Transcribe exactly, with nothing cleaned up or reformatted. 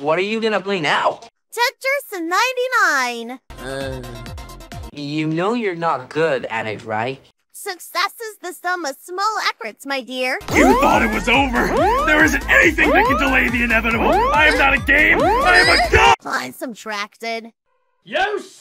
what are you gonna play now? Tetris ninety-nine. Uh, you know you're not good at it, right? Success is the sum of small efforts, my dear. You thought it was over? There isn't anything that can delay the inevitable. I am not a game. I am a god. I'm subtracted. You